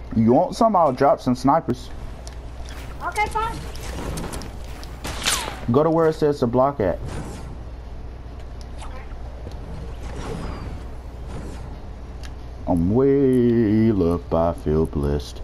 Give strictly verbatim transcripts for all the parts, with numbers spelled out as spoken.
You want some? I'll drop some snipers. Okay, fine. Go to where it says to block at. I'm way up, I feel blessed.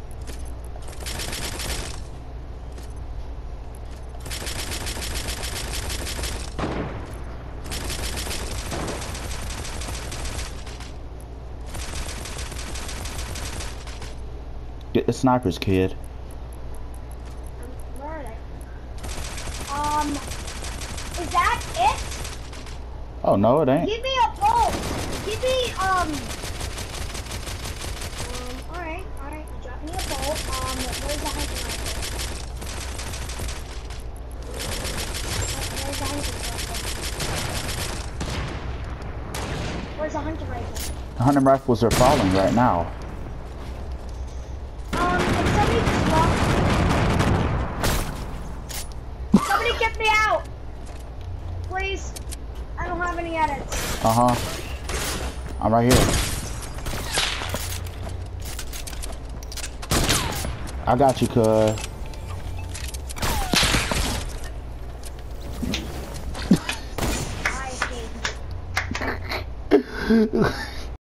Get the snipers, kid. Where are they? Um, is that it? Oh no, it ain't. Give me a bolt. Give me um. Um. All right, all right. Drop me a bolt. Um. Where's the hunting rifle? Where's the hunting rifle? Where's the hunting rifle? The hunting rifles are falling right now. Um. Can somebody just walk? Somebody get me out, please. I don't have any edits. Uh huh. I'm right here. I got you, cuz. I hate you.